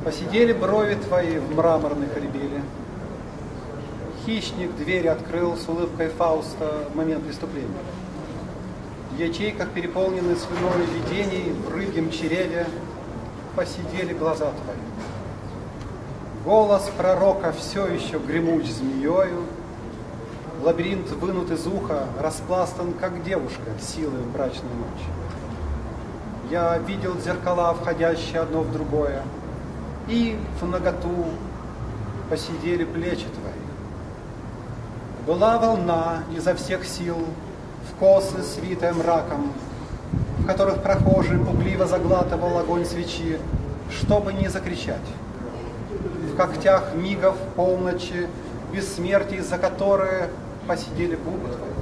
Посидели брови твои в мраморных рябиле. Хищник дверь открыл с улыбкой Фауста в момент преступления. В ячейках, переполненных слюной видений, в рыбьем чреве посидели глаза твои. Голос пророка все еще гремуч змеёю, лабиринт вынут из уха, распластан, как девушка, силой в брачную ночь. Я видел зеркала, входящие одно в другое, и в наготу посидели плечи твои. Была волна изо всех сил, в косы, свитая мраком, в которых прохожий пугливо заглатывал огонь свечи, чтобы не закричать. В когтях мигов полночи, бессмертие, за которые посидели губы твои.